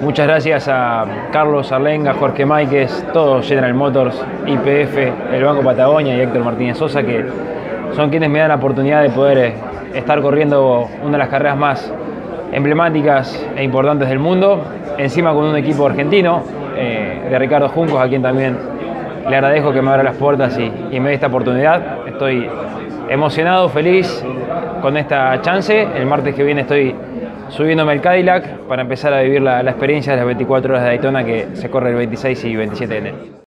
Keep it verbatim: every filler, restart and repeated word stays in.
Muchas gracias a Carlos Arlenga, Jorge Máiquez, todos General Motors, Y P F, el Banco Patagonia y Héctor Martínez Sosa, que son quienes me dan la oportunidad de poder estar corriendo una de las carreras más emblemáticas e importantes del mundo, encima con un equipo argentino, eh, de Ricardo Juncos, a quien también le agradezco que me abra las puertas y, y me dé esta oportunidad. Estoy emocionado, feliz con esta chance. El martes que viene estoy subiéndome al Cadillac para empezar a vivir la, la experiencia de las veinticuatro horas de Daytona, que se corre el veintiséis y veintisiete de enero.